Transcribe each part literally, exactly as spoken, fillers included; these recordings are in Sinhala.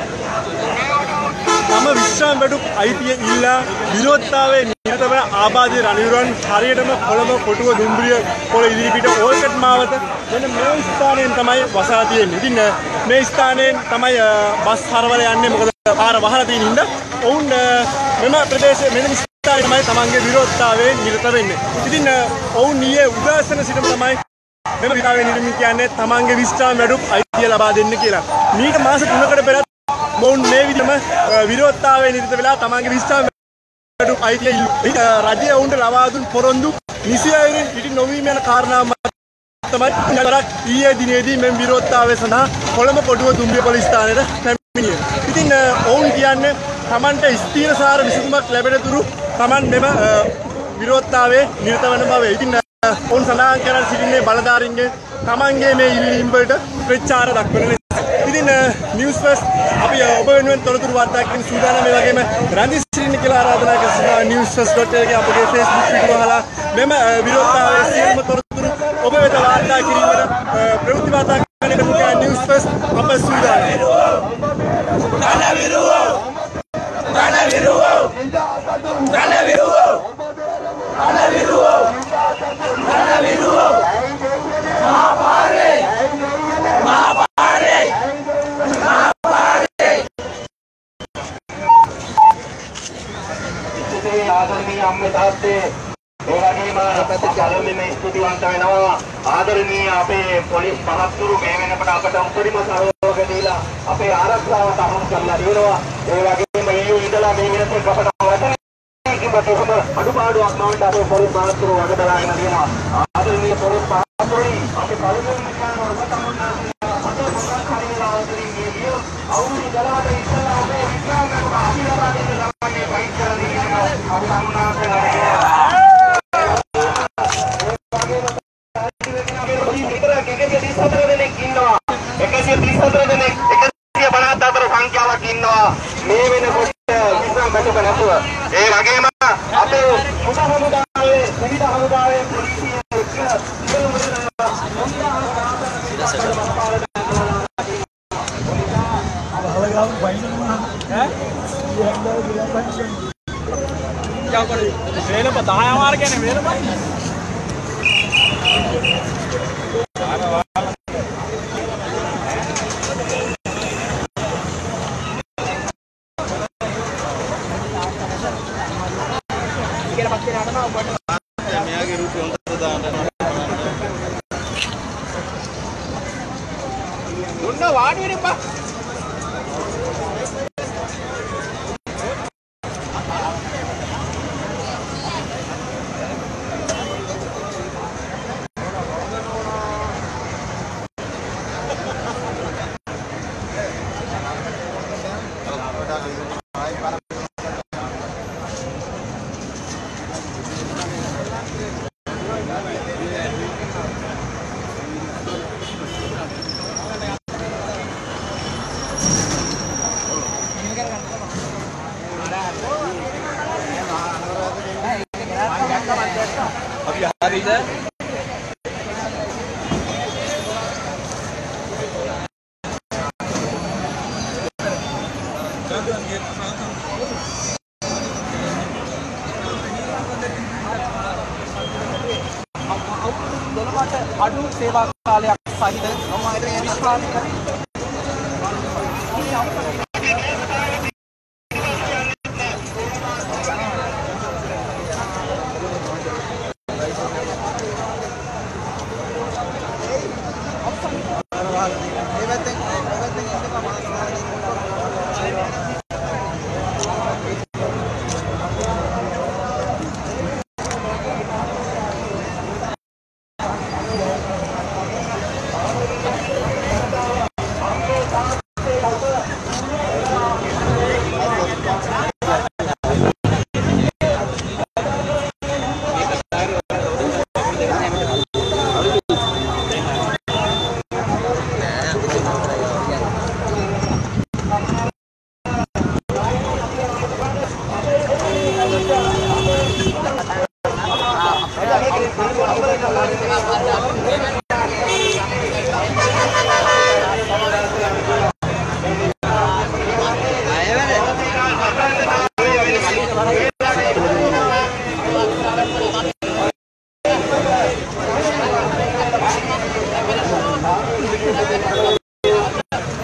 තම විශ්‍රාම වැටුප් අයිතිය ඉල්ලා විරෝධතාවයේ නිරත වන ආබාධි රණවිරුවන් හරියටම කොළඹ කොටුව දුම්රිය පොළ ඉදිරිපිට ඕල්කට් මාවත මෙන්න මේ ස්ථානයෙන් තමයි වසා තියෙන්නේ. ඉතින් මේ ස්ථානයෙන් තමයි බස් හරවල යන්නේ. මොකද පාර වහලා තියෙන හින්දා ඔවුන් මෙම ප්‍රදේශයේ මෙන්න ස්ථානයේ තමයි තමන්ගේ විරෝධතාවයේ නිරත වෙන්නේ. ඉතින් ඔවුන් ඊයේ උදෑසන සිටම තමයි මෙම විරෝධතාවයේ නිරත කියන්නේ තමන්ගේ විශ්‍රාම වැටුප් අයිතිය ලබා දෙන්න කියලා. මීට මාස තුනකට පෙර මොවුන් මේ විදිහම විරෝධතාවයේ නිරත වෙලා තමන්ගේ විශ්‍රාම වැටුප් අයිතිය රජය ඔවුන්ට ලබා දුන් පොරොන්දු නිසි අයුරින් ඉටි නොවීම යන කාරණා තමයි ඊයේ දිනේදී මෙම විරෝධතාවය සඳහා කොළඹ කොටුව දුම්රිය පොළ ස්ථානයට පැමිණියේ. ඉතින් ඔවුන් කියන්නේ තමන්ට ස්ථීරසාර විසඳුමක් ලැබෙන තුරු තමන් මෙම විරෝධතාවයේ නිරත වන බව. ඉතින් ඔවුන් සඳහන් කරලා සිටින්නේ බලධාරීන්ගේ තමන්ගේ මේ ඉල්ලීම් වලට ප්‍රචාර දක්වන ලෙස. ඉතින් නිවුස් ෆස්ට් අපි ඔබ වෙනුවෙන් තොරතුරු වාර්තා කිරීම සූදානම්. මේ වගේම රන්දි සිරින්න කියලා ආරාධනා කරනවා නිවුස් ෆස්ට් ඩොට් එල් ගේ අපගේ Facebook පිටුව වහලා මෙම විරෝධතාවයේ සියලුම තොරතුරු ඔබ වෙත වාර්තා කිරීමට ප්‍රවෘත්ති වාර්තා කරන මුඛ්‍ය නිවුස් ෆස්ට් අප සූදානම්. රණවිරුවෝ රණවිරුවෝ රණවිරුවෝ රණවිරුවෝ රණවිරුවෝ මහපාරේ මහපාරේ මහපාරේ ඉතින් ආදරණීය අම්මේ තාත්තේ ඒ වගේම අපේ ස්තුතිවන්ත වෙනවා ආදරණීය අපේ පොලිස් මහත්තුරු මේ වෙනකොට අපට උපරිම සහයෝගය දීලා අපේ ආරක්ෂාවට අහුම් කරලා දෙනවා. ඒ වගේම ඊයේ ඉඳලා මේ වෙනකොට අපට වචන කිව්වට එහෙම අඩුපාඩුවක් නොවන්න අපේ පොලිස් මහත්තුරු වග බලාගෙන දෙනවා. ආදරණීය පොලිස් මහත්තුරුයි අපේ පළමුව නිකාන ඔබ තමයි අපේ මොකක් හරි ආදරණීය ගියෝ අවුරුදු දහකට ඉස්සෙල්ලා අපේ විද්‍යාඥයෝ අභිලබා දෙන්න ළමන්නේ වයින් කරලා දෙනවා. අපි සම්මාන කරනවා. එකසිය තිස් හතර දෙනෙක් එකසිය පනහත් හතර සංඛ්‍යාවක් ඉන්නවා මේ වෙනකොට විශ්‍රාම වැටුප නැතුව. ඒ වගේම අපේ මුද හමුදාවේ විවිධ හමුදාවේ පොලිසිය එක්ක සියලුම අඩු සේවා කාලයක් සහිත විශ්වාස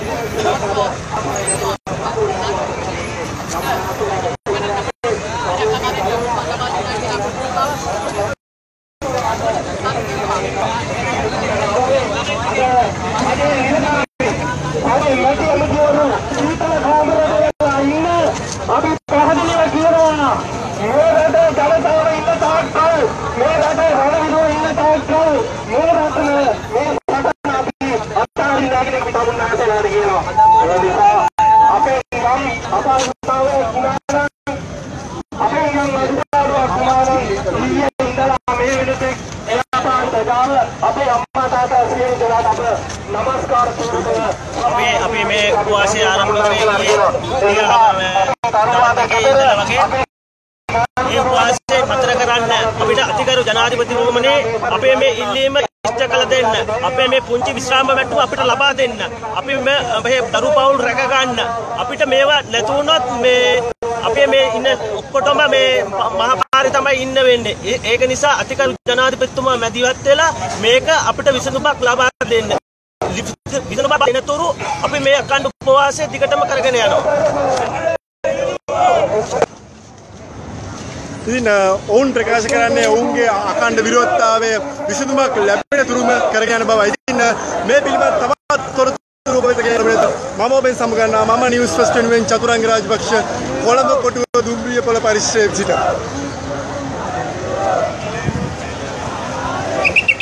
අපි අපි මේ උපවාසය ආරම්භ කරේ මේ උපවාසය පතර කරන්න අපිට අධිකරු ජනාධිපතිතුමනි අපේ මේ ඉල්ලීම ඉෂ්ට කළ දෙන්න අපේ මේ පුංචි විශ්‍රාම මැට්ටුව අපිට ලබා දෙන්න අපි මේ දරු පවුල් රැක ගන්න අපිට මේවා නැති වුණොත් මේ අපේ මේ ඉන්න ඔක්කොටම මේ මහපාරේ තමයි ඉන්න වෙන්නේ ඒක නිසා අධිකරු ජනාධිපතිතුමා මැදිහත් වෙලා මේක අපිට විසඳුමක් ලබා දෙන්න විසඳුමක් දෙනතුරු අපි මේ අඛණ්ඩ උපවාසය දිගටම කරගෙන යනවා ඉතින් ඔවුන් ප්‍රකාශ කරන්නේ ඔවුන්ගේ අඛණ්ඩ විරෝධතාවය විසඳුමක් ලැබෙන තුරුම කරගෙන යන බවයි. ඉතින් මේ පිළිබඳ තවත් තොරතුරු ඔබට ගෙන මම ඔබෙන් සමගන්නවා මම නිවුස් ෆස්ට් වෙනුවෙන් චතුරංග රාජපක්ෂ කොළඹ කොටුව දුම්රිය පොළ පරිශ්‍රයේ සිට